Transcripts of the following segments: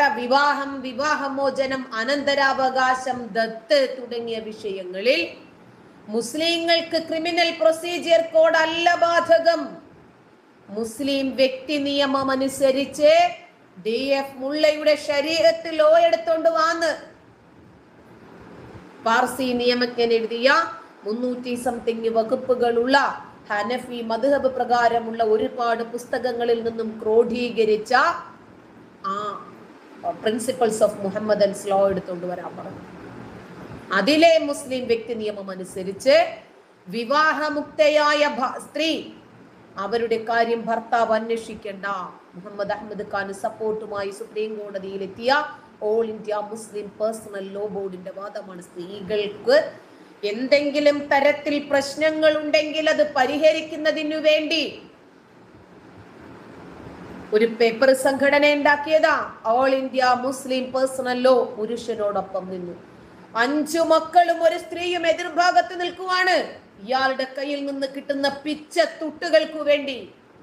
വിവാഹം, വിവാഹമോചനം, അനന്തരാവകാശം, ദത്ത് തുടങ്ങിയ വിഷയങ്ങളിൽ മുസ്ലിങ്ങൾക്ക് ക്രിമിനൽ പ്രൊസീജിയർ കോഡ് അല്ല ബാധകം. മുസ്ലിം വ്യക്തി നിയമം അനുസരിച്ച് DF മുള്ളയുടെ ശരീഅത്ത് ലോ എടുത്തോണ്ട് വാന്ന് പാർസി നിയമജ്ഞൻ എഴുതിയ 300 സംതിങ് വകുപ്പുകളുള്ള ഹനഫി മദ്ഹബ് പ്രകാരമുള്ള ഒരുപാട് പുസ്തകങ്ങളിൽ നിന്നും ക്രോഡീകരിച്ച ആ പ്രിൻസിപ്പൽസ് ഓഫ് മുഹമ്മദൻസ് ലോ എടുത്തോണ്ട് വരാൻ പറഞ്ഞു. അതിലെ മുസ്ലിം വ്യക്തി നിയമം അനുസരിച്ച് വിവാഹമുക്തയായ സ്ത്രീ അവരുടെ കാര്യം ഭർത്താവ് അന്വേഷിക്കേണ്ട. മുഹമ്മദ് അഹമ്മദ് ഖാൻ സപ്പോർട്ടുമായി സുപ്രീം കോടതിയിലെത്തിയ all India Muslim personal law ബോർഡിന്റെ വാദമാണ്, സ്ത്രീകൾക്ക് എന്തെങ്കിലും തരത്തിൽ പ്രശ്നങ്ങൾ ഉണ്ടെങ്കിൽ അത് പരിഹരിക്കുന്നതിനു വേണ്ടി ഒരു പേപ്പർ സംഘടന ഉണ്ടാക്കിയതാ. All India Muslim personal law പുരുഷനോടൊപ്പം നിന്നു. 5 മക്കളും ഒരു സ്ത്രീയും എതിർഭാഗത്ത് നിൽക്കുവാണ്. ഇയാളുടെ കയ്യിൽ നിന്ന് കിട്ടുന്ന പിച്ച തുട്ടുകൾക്കു വേണ്ടി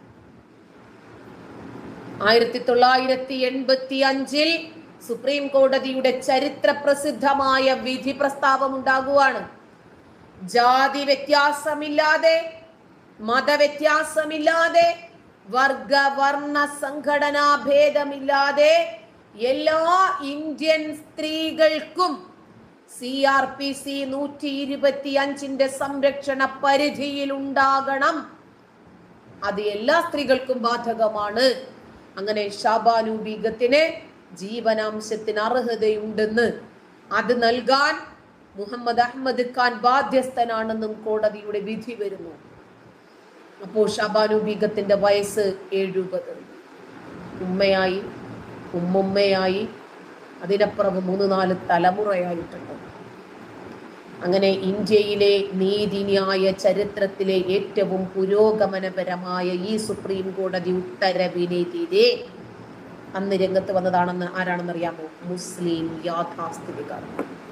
1985 സുപ്രീം കോടതിയുടെ ചരിത്ര പ്രസിദ്ധമായ വിധി പ്രസ്താവം ഉണ്ടാകുവാണ്. ജാതി വ്യത്യാസമില്ലാതെ, മതവ്യത്യാസമില്ലാതെ, വർഗ വർണ്ണ സംഘടനാ ഭേദമില്ലാതെ എല്ലാ ഇന്ത്യൻ സ്ത്രീകൾക്കും CRPC 125 സംരക്ഷണ പരിധിയിൽ ഉണ്ടാകണം. അത് എല്ലാ സ്ത്രീകൾക്കും ബാധകമാണ്. അങ്ങനെ ഷാബാനു ബീഗത്തിന് ജീവനാംശത്തിന് അർഹതയുണ്ടെന്ന്, അത് നൽകാൻ മുഹമ്മദ് അഹമ്മദ് ഖാൻ ബാധ്യസ്ഥനാണെന്നും കോടതിയുടെ വിധി വരുന്നു. അപ്പോൾ ഷാബാനു ബീഗത്തിന്റെ വയസ്സ് 70. ഉമ്മയായി, ഉമ്മുമ്മയായി, അതിനപ്പുറം 3-4 തലമുറയായിട്ടുണ്ട്. അങ്ങനെ ഇന്ത്യയിലെ നീതിന്യായ ചരിത്രത്തിലെ ഏറ്റവും പുരോഗമനപരമായ ഈ സുപ്രീം കോടതി ഉത്തരവിനെതിരെ അന്ന് രംഗത്ത് വന്നതാണെന്ന് ആരാണെന്നറിയാമോ? മുസ്ലിം യാഥാസ്ഥിതികർ.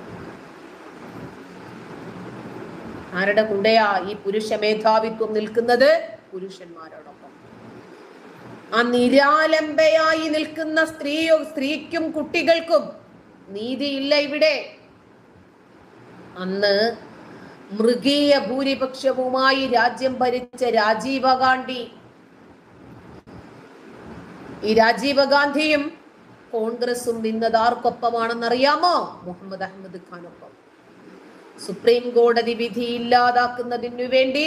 ആരുടെ കൂടെയാ ഈ പുരുഷ മേധാവിത്വം നിൽക്കുന്നത്? പുരുഷന്മാരോടൊപ്പം. ആ നിരാലംബയായി നിൽക്കുന്ന സ്ത്രീക്കും കുട്ടികൾക്കും നീതിയില്ല ഇവിടെ. അന്ന് മൃഗീയ ഭൂരിപക്ഷവുമായി രാജ്യം ഭരിച്ച രാജീവ് ഗാന്ധി, ഈ രാജീവ് ഗാന്ധിയും കോൺഗ്രസും നിന്നത് ആർക്കൊപ്പമാണെന്നറിയാമോ? മുഹമ്മദ് അഹമ്മദ് ഖാനൊപ്പം. സുപ്രീം കോടതി വിധി ഇല്ലാതാക്കുന്നതിനു വേണ്ടി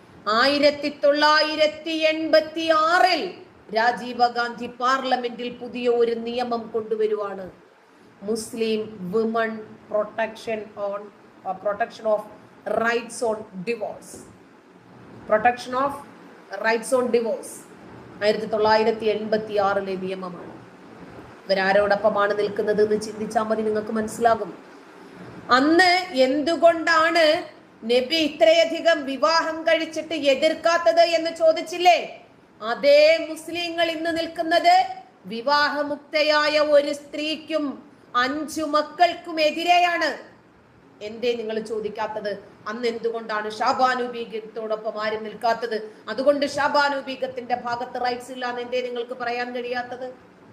1986 രാജീവ് ഗാന്ധി പാർലമെന്റിൽ പുതിയ ഒരു നിയമം കൊണ്ടുവരുവാണ്. Muslim women protection of rights on divorce. Protection of rights on divorce 1986 നിയമമാണ്. ഇവരാരോടൊപ്പമാണ് നിൽക്കുന്നത് എന്ന് ചിന്തിച്ചാൽ മതി, നിങ്ങൾക്ക് മനസ്സിലാകും. അന്ന് എന്തുകൊണ്ടാണ് നബി ഇത്രയധികം വിവാഹം കഴിച്ചിട്ട് എതിർക്കാത്തത് എന്ന് ചോദിച്ചില്ലേ? അതേ മുസ്ലിങ്ങൾ ഇന്ന് നിൽക്കുന്നത് വിവാഹമുക്തയായ ഒരു സ്ത്രീക്കും 5 മക്കൾക്കും എതിരെയാണ്. എന്തേ നിങ്ങൾ ചോദിക്കാത്തത്? അന്ന് എന്തുകൊണ്ടാണ് ഷാബാനു ബീഗത്തോടൊപ്പം ആരും നിൽക്കാത്തത്? അതുകൊണ്ട് ഷാബാനു ബീഗത്തിന്റെ ഭാഗത്ത് റൈറ്റ്സ് ഇല്ലാന്ന് എന്തേ നിങ്ങൾക്ക് പറയാൻ കഴിയാത്തത്?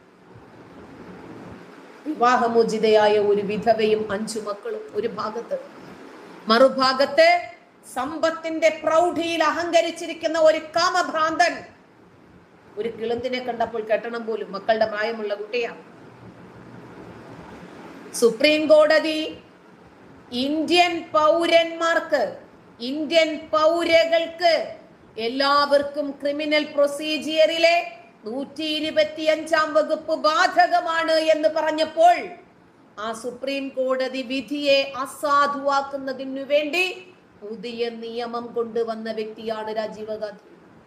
വിവാഹമോചിതയായ ഒരു വിധവയും 5 മക്കളും ഒരു ഭാഗത്ത്, മറുഭാഗത്ത് സമ്പത്തിന്റെ പ്രൗഢിയിൽ അഹങ്കരിച്ചിരിക്കുന്ന ഒരു കാമഭ്രാന്തൻ. ഒരു കിളുന്തിനെ കണ്ടപ്പോൾ കെട്ടണം പോലും, മക്കളുടെ പ്രായമുള്ള കുട്ടിയാണ്. സുപ്രീം കോടതി ഇന്ത്യൻ പൗരന്മാർക്ക്, ഇന്ത്യൻ പൗരകൾക്ക് എല്ലാവർക്കും ക്രിമിനൽ പ്രൊസീജിയറിലെ 125 വകുപ്പ് ബാധകമാണ് എന്ന് പറഞ്ഞപ്പോൾ ആ സുപ്രീം കോടതി വിധിയെ അസാധുവാക്കുന്നതിനു വേണ്ടി പുതിയ നിയമം കൊണ്ടുവന്ന വ്യക്തിയാണ് രാജീവ് ഗാന്ധി.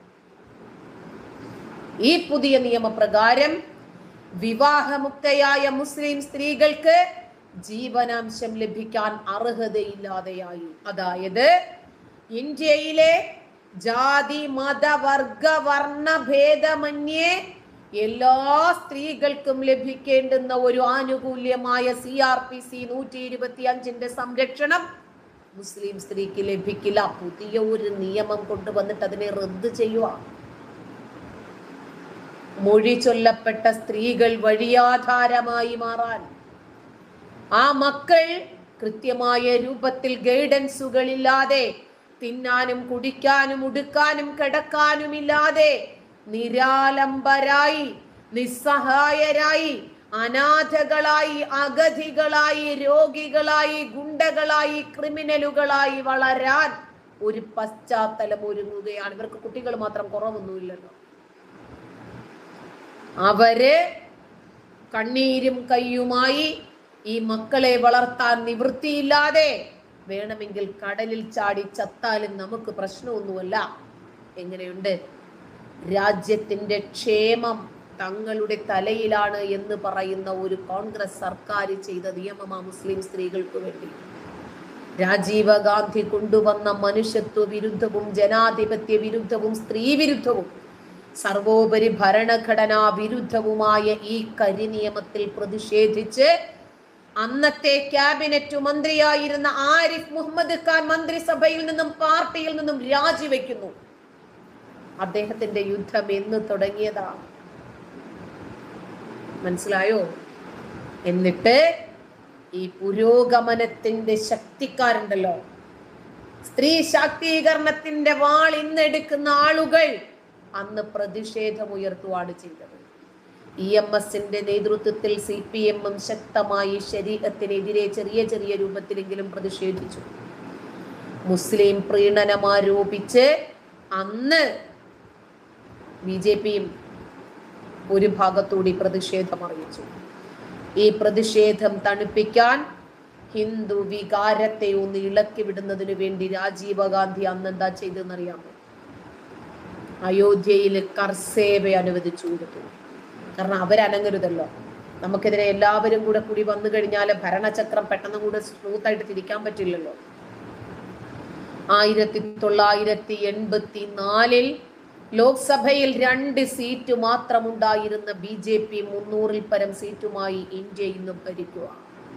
ഈ പുതിയ നിയമപ്രകാരം വിവാഹമുക്തയായ മുസ്ലിം സ്ത്രീകൾക്ക് ജീവനാംശം ലഭിക്കാൻ അർഹതയില്ലാതെയായി. അതായത് ഇന്ത്യയിലെ ജാതി മത വർഗ വർണ്ണ ഭേദമന്യേ എല്ലാ സ്ത്രീകൾക്കും ലഭിക്കേണ്ടുന്ന ഒരു ആനുകൂല്യമായ CRPC 125 സംരക്ഷണം മുസ്ലിം സ്ത്രീക്ക് ലഭിക്കില്ല. പുതിയ ഒരു നിയമം കൊണ്ടുവന്നിട്ട് അതിനെ റദ്ദ് ചെയ്യുക. മൊഴി ചൊല്ലപ്പെട്ട സ്ത്രീകൾ വഴിയാധാരമായി മാറാൻ, ആ മക്കൾ കൃത്യമായ രൂപത്തിൽ ഗൈഡൻസുകളില്ലാതെ, തിന്നാനും കുടിക്കാനും ഉടുക്കാനും കിടക്കാനുമില്ലാതെ നിരാലംബരായി, നിസ്സഹായരായി, അനാഥകളായി, അഗതികളായി, രോഗികളായി, ഗുണ്ടകളായി, ക്രിമിനലുകളായി വളരാൻ ഒരു പശ്ചാത്തലം ഒരുങ്ങുകയാണ്. ഇവർക്ക് കുട്ടികൾ മാത്രം കുറവൊന്നുമില്ലല്ലോ. അവര് കണ്ണീരും കയ്യുമായി ഈ മക്കളെ വളർത്താൻ നിവൃത്തിയില്ലാതെ വേണമെങ്കിൽ കടലിൽ ചാടി ചത്താലും നമുക്ക് പ്രശ്നമൊന്നുമല്ല. എങ്ങനെയുണ്ട്? രാജ്യത്തിന്റെ ക്ഷേമം തങ്ങളുടെ തലയിലാണ് എന്ന് പറയുന്ന ഒരു കോൺഗ്രസ് സർക്കാർ ചെയ്ത നിയമമാ മുസ്ലിം സ്ത്രീകൾക്ക് വേണ്ടി. രാജീവ് ഗാന്ധി കൊണ്ടുവന്ന മനുഷ്യത്വ വിരുദ്ധവും ജനാധിപത്യ വിരുദ്ധവും സ്ത്രീ വിരുദ്ധവും സർവോപരി ഭരണഘടനാ വിരുദ്ധവുമായ ഈ കരിനിയമത്തിൽ പ്രതിഷേധിച്ച് അന്നത്തെ ക്യാബിനറ്റ് മന്ത്രിയായിരുന്ന ആരിഫ് മുഹമ്മദ് ഖാൻ മന്ത്രിസഭയിൽ നിന്നും പാർട്ടിയിൽ നിന്നും രാജിവെക്കുന്നു. അദ്ദേഹത്തിന്റെ യുദ്ധം എന്ന് തുടങ്ങിയതാ, മനസ്സിലായോ? എന്നിട്ട് ഈ പുരോഗമനത്തിന്റെ ശക്തിക്കാരുണ്ടല്ലോ, സ്ത്രീ ശാക്തീകരണത്തിന്റെ വാൾ ഇന്നെടുക്കുന്ന ആളുകൾ അന്ന് പ്രതിഷേധമുയർത്തുവാണ് ചെയ്തത്. EMSന്റെ നേതൃത്വത്തിൽ CPM ശക്തമായി ശരീഅത്തിനെതിരെ ചെറിയ ചെറിയ രൂപത്തിലെങ്കിലും പ്രതിഷേധിച്ചു. മുസ്ലിം പ്രീണനം ആരോപിച്ച് അന്ന് BJPയും ഒരു ഭാഗത്തൂടി പ്രതിഷേധം അറിയിച്ചു. ഈ പ്രതിഷേധം തണുപ്പിക്കാൻ, ഹിന്ദു വികാരത്തെ ഒന്ന് ഇളക്കി വിടുന്നതിന് വേണ്ടി രാജീവ് ഗാന്ധി അന്ന് എന്താ ചെയ്തെന്നറിയാമോ? അയോധ്യയിൽ കർസേവ അനുവദിച്ചു കൊടുത്തു. കാരണം അവരനങ്ങരുതല്ലോ. നമുക്കെതിരെ എല്ലാവരും കൂടി വന്നു കഴിഞ്ഞാൽ ഭരണചക്രം പെട്ടെന്ന് കൂടെ സ്മൂത്തായിട്ട് തിരിക്കാൻ പറ്റില്ലല്ലോ. 1984 ലോക്സഭയിൽ 2 സീറ്റ് മാത്രമുണ്ടായിരുന്ന BJP 300-ൽ പരം സീറ്റുമായി ഇന്ത്യ ഇന്നും ഭരിക്കുക.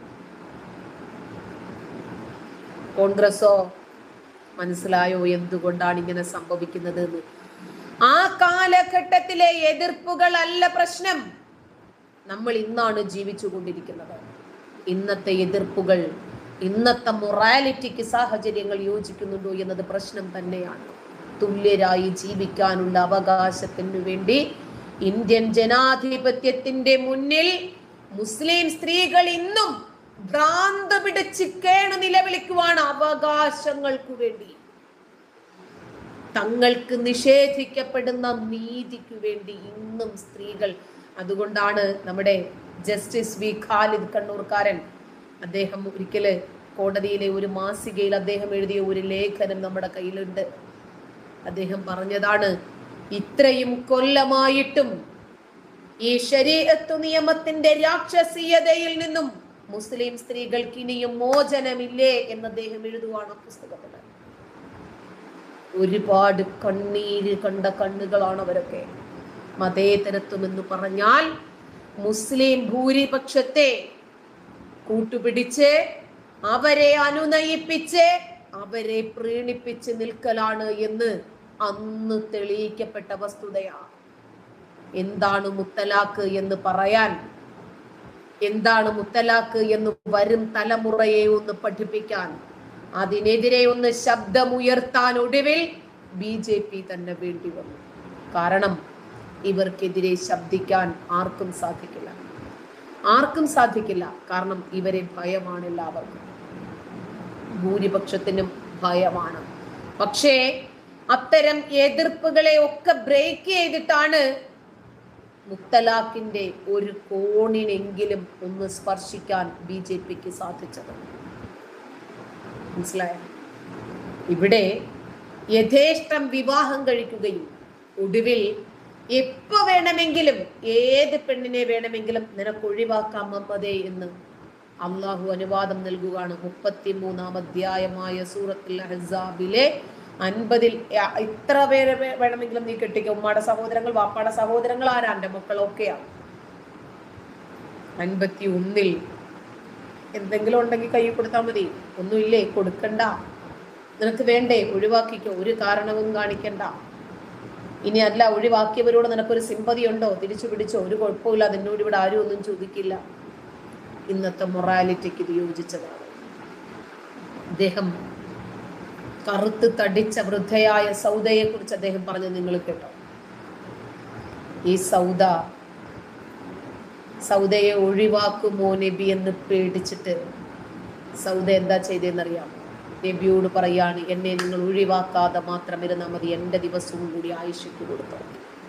കോൺഗ്രസോ? മനസ്സിലായോ എന്തുകൊണ്ടാണ് ഇങ്ങനെ സംഭവിക്കുന്നത് എന്ന്? ആ കാലഘട്ടത്തിലെ എതിർപ്പുകളല്ല പ്രശ്നം. നമ്മൾ ഇന്നാണ് ജീവിച്ചു കൊണ്ടിരിക്കുന്നത്. ഇന്നത്തെ എതിർപ്പുകൾ, ഇന്നത്തെ മൊറാലിറ്റിക്ക് സാഹചര്യങ്ങൾ യോജിക്കുന്നുണ്ടോ എന്നത് പ്രശ്നം തന്നെയാണ്. തുല്യരായി ജീവിക്കാനുള്ള അവകാശത്തിനു വേണ്ടി ഇന്ത്യൻ ജനാധിപത്യത്തിന്റെ മുന്നിൽ മുസ്ലിം സ്ത്രീകൾ ഇന്നും ഭ്രാന്ത് പിടിച്ച് കേണു നിലവിളിക്കുവാണ് അവകാശങ്ങൾക്കു വേണ്ടി, തങ്ങൾക്ക് നിഷേധിക്കപ്പെടുന്ന നീതിക്ക് വേണ്ടി ഇന്നും സ്ത്രീകൾ. അതുകൊണ്ടാണ് നമ്മുടെ ജസ്റ്റിസ് വി ഖാലിദ് കണ്ണൂർക്കാരൻ, അദ്ദേഹം ഒരിക്കല് കോടതിയിലെ ഒരു മാസികയിൽ അദ്ദേഹം എഴുതിയ ഒരു ലേഖനം നമ്മുടെ കയ്യിലുണ്ട്. അദ്ദേഹം പറഞ്ഞതാണ്, ഇത്രയും കൊല്ലമായിട്ടും ഈ ശരീഅത്ത് നിയമത്തിന്റെ രാക്ഷസീയതയിൽ നിന്നും മുസ്ലിം സ്ത്രീകൾക്ക് ഇനിയും മോചനമില്ലേ എന്ന് അദ്ദേഹം എഴുതുവാണ് പുസ്തകത്തിൽ. ഒരുപാട് കണ്ണീര് കണ്ട കണ്ണുകളാണ് അവരൊക്കെ. മതേതരത്വം എന്ന് പറഞ്ഞാൽ മുസ്ലിം ഭൂരിപക്ഷത്തെ കൂട്ടുപിടിച്ച് അവരെ അനുനയിപ്പിച്ച് അവരെ പ്രീണിപ്പിച്ച് നിൽക്കലാണ് എന്ന് അന്ന് തെളിയിക്കപ്പെട്ട വസ്തുതയാണ്. എന്താണ് മുത്തലാഖ് എന്ന് പറയാൻ, എന്താണ് മുത്തലാഖ് എന്ന് വരും തലമുറയെ ഒന്ന് പഠിപ്പിക്കാൻ, അതിനെതിരെ ഒന്ന് ശബ്ദമുയർത്താൻ ഒടുവിൽ BJP തന്നെ വേണ്ടി വന്നു. കാരണം ഇവർക്കെതിരെ ശബ്ദിക്കാൻ ആർക്കും സാധിക്കില്ല, ആർക്കും സാധിക്കില്ല. കാരണം ഇവരെ ഭയമാണ് എല്ലാവർക്കും, ഭൂരിപക്ഷത്തിനും ഭയമാണ്. പക്ഷേ അത്തരം എതിർപ്പുകളെ ഒക്കെ ബ്രേക്ക് ചെയ്തിട്ടാണ് മുത്തലാഖിന്റെ ഒരു കോണിനെങ്കിലും ഒന്ന് സ്പർശിക്കാൻ BJPക്ക് സാധിച്ചത്. മനസ്സിലായോ? ഇവിടെ യഥേഷ്ടം വിവാഹം കഴിക്കുകയും ഒടുവിൽ എപ്പോ വേണമെങ്കിലും ഏത് പെണ്ണിനെ വേണമെങ്കിലും നിനക്ക് ഒഴിവാക്കാം മുഹമ്മദേ എന്ന് അള്ളാഹു അനുവാദം നൽകുകയാണ്. 33-ാം അധ്യായമായ സൂറത്തുൽ അഹ്സാബിലെ 50-ൽ ഇത്ര പേരെ വേണമെങ്കിലും നീ കെട്ടിക്കോ. ഉമ്മാടെ സഹോദരങ്ങൾ, വാപ്പാടെ സഹോദരങ്ങൾ, ആരാ? എൻ്റെ മക്കളൊക്കെയാണ്. 51-ൽ എന്തെങ്കിലും ഉണ്ടെങ്കിൽ കൈ കൊടുത്താൽ മതി. ഒന്നുമില്ലേ? കൊടുക്കണ്ട. നിനക്ക് വേണ്ടേ? ഒഴിവാക്കിക്കോ, ഒരു കാരണവും കാണിക്കണ്ട. ഇനി അല്ല ഒഴിവാക്കിയവരോട് നിനക്കൊരു സിമ്പതി ഉണ്ടോ, തിരിച്ചു പിടിച്ചോ, ഒരു കുഴപ്പമില്ല, നിന്നോട് ഇവിടെ ആരും ഒന്നും ചോദിക്കില്ല. ഇന്നത്തെ മൊറാലിറ്റിക്ക് ഇത് യോജിച്ചതാണ്. അദ്ദേഹം കറുത്ത് തടിച്ച വൃദ്ധയായ സൗദയെ കുറിച്ച് അദ്ദേഹം പറഞ്ഞത് നിങ്ങൾ കേട്ടോ. ഈ സൗദയെ ഒഴിവാക്കുമോ നബി എന്ന് പേടിച്ചിട്ട് സൗദ എന്താ ചെയ്തതെന്നറിയാം? നബിയോട് പറയാണ്, എന്നെ നിങ്ങൾ ഒഴിവാക്കാതെ മാത്രം ഇരുന്നാൽ മതി, എൻ്റെ ദിവസവും കൂടി ആയിഷയ്ക്ക് കൊടുത്തോ.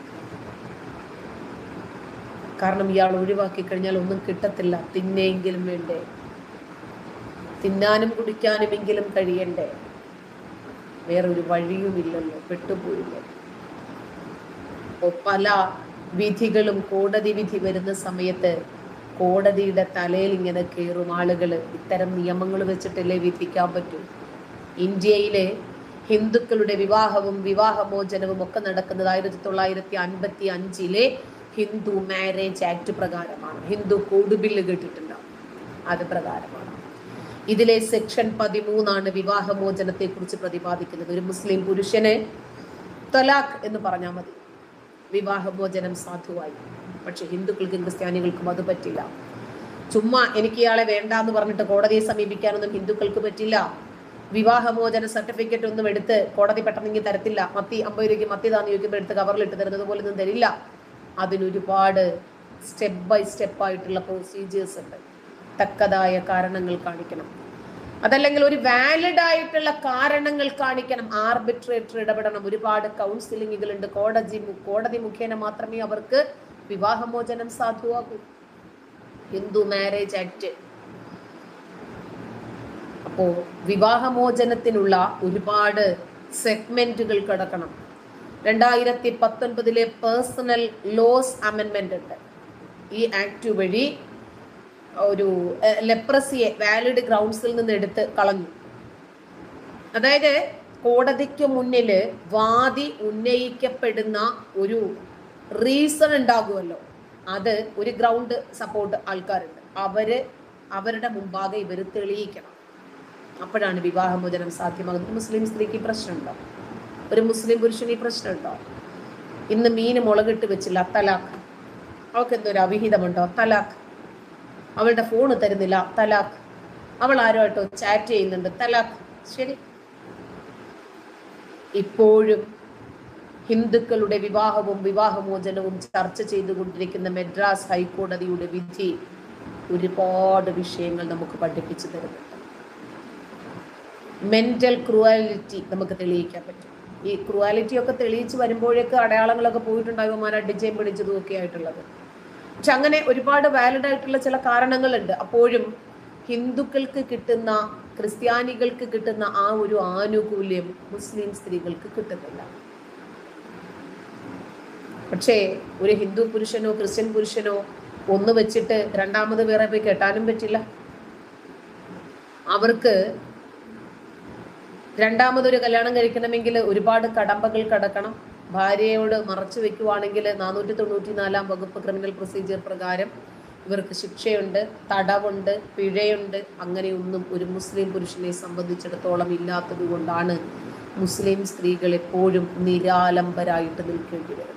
കാരണം ഇയാൾ ഒഴിവാക്കി കഴിഞ്ഞാൽ ഒന്നും കിട്ടത്തില്ല, തിന്നെങ്കിലും വേണ്ടേ, തിന്നാനും കുടിക്കാനുമെങ്കിലും കഴിയണ്ടേ, വേറൊരു വഴിയുമില്ലല്ലോ, പെട്ടുപോയില്ലേ. പല വിധികളും കോടതി വിധി വരുന്ന സമയത്ത് കോടതിയുടെ തലയിൽ ഇങ്ങനെ കയറും ആളുകൾ. ഇത്തരം നിയമങ്ങൾ വെച്ചിട്ടല്ലേ വിധിക്കാൻ പറ്റൂ. ഇന്ത്യയിലെ ഹിന്ദുക്കളുടെ വിവാഹവും വിവാഹമോചനവും ഒക്കെ നടക്കുന്നത് 1955 ഹിന്ദു മാരേജ് ആക്ട് പ്രകാരമാണ്. ഹിന്ദു കോഡ് ബില്ല് കേട്ടിട്ടുണ്ടാവും, അത് പ്രകാരമാണ്. ഇതിലെ സെക്ഷൻ 13 വിവാഹമോചനത്തെ കുറിച്ച് പ്രതിപാദിക്കുന്നത്. ഒരു മുസ്ലിം പുരുഷന് തലാഖ് എന്ന് പറഞ്ഞാൽ മതി, വിവാഹമോചനം സാധുവായി. പക്ഷെ ഹിന്ദുക്കൾക്കും ക്രിസ്ത്യാനികൾക്കും അത് പറ്റില്ല. ചുമ്മാ എനിക്ക് ഇയാളെ വേണ്ട എന്ന് പറഞ്ഞിട്ട് കോടതിയെ സമീപിക്കാനൊന്നും ഹിന്ദുക്കൾക്ക് പറ്റില്ല. വിവാഹമോചന സർട്ടിഫിക്കറ്റ് ഒന്നും എടുത്ത് കോടതി പെട്ടെന്നെങ്കിൽ തരത്തില്ല. 50 രൂപയ്ക്ക് മത്തി താന്ന് ചോദിക്കുമ്പോൾ എടുത്ത് കവറിലിട്ട് തരുന്നത് പോലെ ഒന്നും തരില്ല. അതിനൊരുപാട് സ്റ്റെപ്പ് ബൈ സ്റ്റെപ്പ് ആയിട്ടുള്ള പ്രൊസീജിയേഴ്സ് ഉണ്ട്. തക്കതായ കാരണങ്ങൾ കാണിക്കണം, അതല്ലെങ്കിൽ ഒരു വാലിഡ് ആയിട്ടുള്ള കാരണങ്ങൾ കാണിക്കണം. ആർബിട്രേറ്റർ ഇടപെടണം. ഒരുപാട് കൗൺസിലിങ്ങുകൾ ഉണ്ട്. കോടതി മുഖേന മാത്രമേ അവർക്ക് വിവാഹമോചനം സാധുവാകൂ. Hindu marriage act. അപ്പോ വിവാഹമോചനത്തിനുള്ള ഒരുപാട് സെഗ്മെന്റുകൾ കിടക്കണം. 2019 പേഴ്സണൽ ലോസ് അമെൻമെന്റ് ഉണ്ട്. ഈ ആക്ട് വഴി ഒരു ലെപ്രസിയെ വാലിഡ് ഗ്രൗണ്ട്സിൽ നിന്ന് എടുത്ത് കളഞ്ഞു. അതായത് കോടതിക്ക് മുന്നിൽ വാദി ഉന്നയിക്കപ്പെടുന്ന ഒരു റീസൺ ഉണ്ടാകുമല്ലോ, അത് ഒരു ഗ്രൗണ്ട് സപ്പോർട്ട് ആൾക്കാരുണ്ട്, അവരുടെ മുമ്പാകെ ഇവർ തെളിയിക്കണം. അപ്പോഴാണ് വിവാഹമോചനം സാധ്യമാകുന്നത്. മുസ്ലിം സ്ത്രീക്ക് പ്രശ്നമുണ്ടോ? ഒരു മുസ്ലിം പുരുഷന് ഈ പ്രശ്നമുണ്ടോ? ഇന്ന് മീന് മുളകിട്ട് വെച്ചില്ല, തലാഖ്. അവൾക്ക് എന്തൊരു അവിഹിതമുണ്ടോ? തലാഖ്. അവളുടെ ഫോണ് തരുന്നില്ല, തലാഖ്. അവൾ ആരുമായിട്ടോ ചാറ്റ് ചെയ്യുന്നുണ്ട്, തലാഖ്. ശരി, ഇപ്പോഴും ഹിന്ദുക്കളുടെ വിവാഹവും വിവാഹമോചനവും ചർച്ച ചെയ്തുകൊണ്ടിരിക്കുന്ന മദ്രാസ് ഹൈക്കോടതിയുടെ വിധി ഒരുപാട് വിഷയങ്ങൾ നമുക്ക് പഠിപ്പിച്ചു തരുന്നുണ്ട്. മെന്റൽ ക്രൂവാലിറ്റി നമുക്ക് തെളിയിക്കാൻ പറ്റും. ഈ ക്രൂവാലിറ്റി ഒക്കെ തെളിയിച്ച് വരുമ്പോഴേക്ക് അടയാളങ്ങളൊക്കെ പോയിട്ടുണ്ടാകുമാർ അടിച്ചേം പിടിച്ചതും ഒക്കെ ആയിട്ടുള്ളത്. പക്ഷെ അങ്ങനെ ഒരുപാട് വാലിഡ് ആയിട്ടുള്ള ചില കാരണങ്ങളുണ്ട്. അപ്പോഴും ഹിന്ദുക്കൾക്ക് കിട്ടുന്ന, ക്രിസ്ത്യാനികൾക്ക് കിട്ടുന്ന ആ ഒരു ആനുകൂല്യം മുസ്ലിം സ്ത്രീകൾക്ക് കിട്ടുന്നില്ല. പക്ഷേ ഒരു ഹിന്ദു പുരുഷനോ ക്രിസ്ത്യൻ പുരുഷനോ ഒന്ന് വെച്ചിട്ട് രണ്ടാമത് വേറെ പോയി കെട്ടാനും പറ്റില്ല. അവർക്ക് രണ്ടാമതൊരു കല്യാണം കഴിക്കണമെങ്കിൽ ഒരുപാട് കടമ്പകൾ കടക്കണം. ഭാര്യയോട് മറച്ചു വെക്കുവാണെങ്കിൽ 494 വകുപ്പ് ക്രിമിനൽ പ്രൊസീജിയർ പ്രകാരം ഇവർക്ക് ശിക്ഷയുണ്ട്, തടവുണ്ട്, പിഴയുണ്ട്. അങ്ങനെയൊന്നും ഒരു മുസ്ലിം പുരുഷനെ സംബന്ധിച്ചിടത്തോളം ഇല്ലാത്തത് കൊണ്ടാണ് മുസ്ലിം സ്ത്രീകൾ എപ്പോഴും നിരാലംബരായിട്ട് നിൽക്കേണ്ടി വരുന്നത്.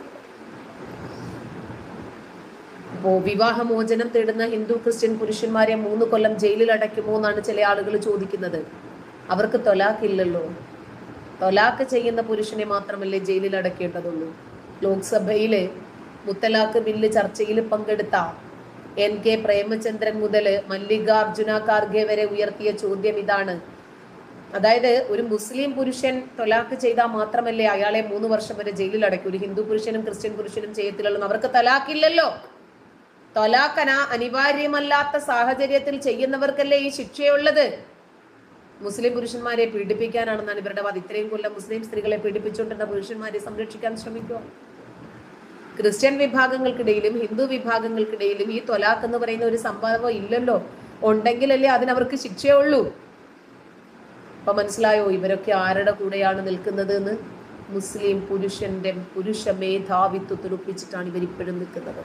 അപ്പോൾ വിവാഹമോചനം തേടുന്ന ഹിന്ദു ക്രിസ്ത്യൻ പുരുഷന്മാരെ 3 കൊല്ലം ജയിലിൽ അടയ്ക്കുമോ എന്നാണ് ചില ആളുകൾ ചോദിക്കുന്നത്. അവർക്ക് തൊലാഖ് ഇല്ലല്ലോ. തൊലാഖ് ചെയ്യുന്ന പുരുഷനെ മാത്രമല്ലേ ജയിലിൽ അടയ്ക്കേണ്ടതുള്ളൂ. ലോക്സഭയില് മുത്തലാഖ് ബില്ല് ചർച്ചയിൽ പങ്കെടുത്ത NK പ്രേമചന്ദ്രൻ മുതൽ മല്ലികാർജുന ഖാർഗെ വരെ ഉയർത്തിയ ചോദ്യം ഇതാണ്. അതായത് ഒരു മുസ്ലിം പുരുഷൻ തൊലാഖ് ചെയ്താൽ മാത്രമല്ലേ അയാളെ 3 വർഷം വരെ ജയിലിൽ അടയ്ക്കും. ഒരു ഹിന്ദു പുരുഷനും ക്രിസ്ത്യൻ പുരുഷനും ചെയ്യത്തില്ലല്ലോ. അവർക്ക് തലാഖ് ഇല്ലല്ലോ. തൊലാഖന അനിവാര്യമല്ലാത്ത സാഹചര്യത്തിൽ ചെയ്യുന്നവർക്കല്ലേ ഈ ശിക്ഷയുള്ളത്. മുസ്ലിം പുരുഷന്മാരെ പീഡിപ്പിക്കാനാണെന്നാണ് ഇവരുടെ വാദം. ഇത്രയും കൊല്ലം മുസ്ലിം സ്ത്രീകളെ പീഡിപ്പിച്ചുകൊണ്ടിരുന്ന പുരുഷന്മാരെ സംരക്ഷിക്കാൻ ശ്രമിക്കുക. ക്രിസ്ത്യൻ വിഭാഗങ്ങൾക്കിടയിലും ഹിന്ദു വിഭാഗങ്ങൾക്കിടയിലും ഈ തൊലാഖ് എന്ന് പറയുന്ന ഒരു സംഭവം ഇല്ലല്ലോ. ഉണ്ടെങ്കിലല്ലേ അതിനവർക്ക് ശിക്ഷയുള്ളൂ. അപ്പൊ മനസ്സിലായോ ഇവരൊക്കെ ആരുടെ കൂടെയാണ് നിൽക്കുന്നത് എന്ന്? മുസ്ലിം പുരുഷ മേധാവിത്വത്തിൽ ഒപ്പിച്ചിട്ടാണ് ഇവരിപ്പോഴും നിൽക്കുന്നത്.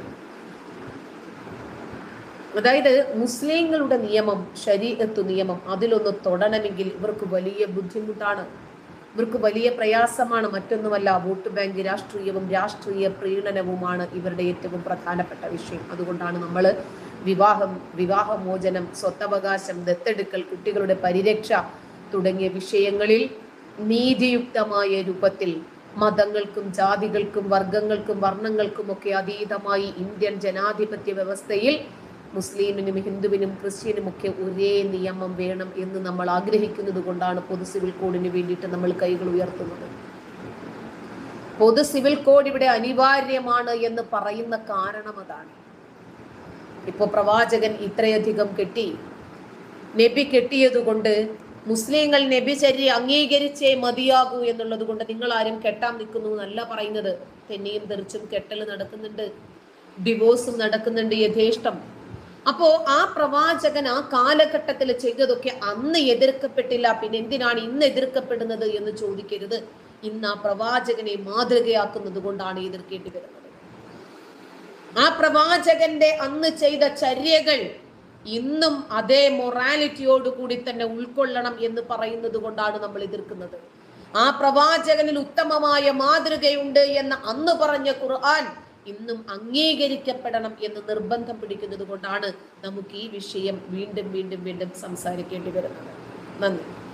അതായത് മുസ്ലിങ്ങളുടെ നിയമം, ശരീഅത്ത് നിയമം, അതിലൊന്ന് തൊടണമെങ്കിൽ ഇവർക്ക് വലിയ ബുദ്ധിമുട്ടാണ്. ഇവർക്ക് വലിയ പ്രയാസമാണ്. മറ്റൊന്നുമല്ല, വോട്ട് ബാങ്ക് രാഷ്ട്രീയവും രാഷ്ട്രീയ പ്രീണനവുമാണ് ഇവരുടെ ഏറ്റവും പ്രധാനപ്പെട്ട വിഷയം. അതുകൊണ്ടാണ് നമ്മൾ വിവാഹമോചനം, സ്വത്തവകാശം, ദത്തെടുക്കൽ, കുട്ടികളുടെ പരിരക്ഷ തുടങ്ങിയ വിഷയങ്ങളിൽ നീതിയുക്തമായ രൂപത്തിൽ മതങ്ങൾക്കും ജാതികൾക്കും വർഗങ്ങൾക്കും വർണ്ണങ്ങൾക്കും ഒക്കെ അതീതമായി ഇന്ത്യൻ ജനാധിപത്യ വ്യവസ്ഥയിൽ മുസ്ലിമിനും ഹിന്ദുവിനും ക്രിസ്ത്യനും ഒക്കെ ഒരേ നിയമം വേണം എന്ന് നമ്മൾ ആഗ്രഹിക്കുന്നത് കൊണ്ടാണ് പൊതു സിവിൽ കോഡിന് വേണ്ടിയിട്ട് നമ്മൾ കൈകൾ ഉയർത്തുന്നത്. പൊതു സിവിൽ കോഡ് ഇവിടെ അനിവാര്യമാണ് എന്ന് പറയുന്ന കാരണം അതാണ്. ഇപ്പൊ പ്രവാചകൻ ഇത്രയധികം നബി കെട്ടിയത് കൊണ്ട് മുസ്ലിങ്ങൾ നബിചര്യ അംഗീകരിച്ചേ മതിയാകൂ എന്നുള്ളത് കൊണ്ട് നിങ്ങൾ ആരും കെട്ടാൻ നിൽക്കുന്നു എന്നല്ല പറയുന്നത്. തെന്നിയും തെറിച്ചും കെട്ടൽ നടക്കുന്നുണ്ട്, ഡിവോഴ്സും നടക്കുന്നുണ്ട് യഥേഷ്ടം. അപ്പോ ആ പ്രവാചകൻ ആ കാലഘട്ടത്തിൽ ചെയ്തതൊക്കെ അന്ന് എതിർക്കപ്പെട്ടില്ല, പിന്നെ എന്തിനാണ് ഇന്ന് എതിർക്കപ്പെടുന്നത് എന്ന് ചോദിക്കരുത്. ഇന്ന് ആ പ്രവാചകനെ മാതൃകയാക്കുന്നത് കൊണ്ടാണ് എതിർക്കേണ്ടി വരുന്നത്. ആ പ്രവാചകന്റെ അന്ന് ചെയ്ത ചര്യകൾ ഇന്നും അതേ മൊറാലിറ്റിയോട് കൂടി തന്നെ ഉൾക്കൊള്ളണം എന്ന് പറയുന്നത് കൊണ്ടാണ് നമ്മൾ എതിർക്കുന്നത്. ആ പ്രവാചകനിൽ ഉത്തമമായ മാതൃകയുണ്ട് എന്ന് അന്ന് പറഞ്ഞ ഖുർആൻ ഇന്നും അംഗീകരിക്കപ്പെടണം എന്ന് നിർബന്ധം പിടിക്കുന്നത് കൊണ്ടാണ് നമുക്ക് ഈ വിഷയം വീണ്ടും വീണ്ടും വീണ്ടും സംസാരിക്കേണ്ടി വരുന്നത്. നന്ദി.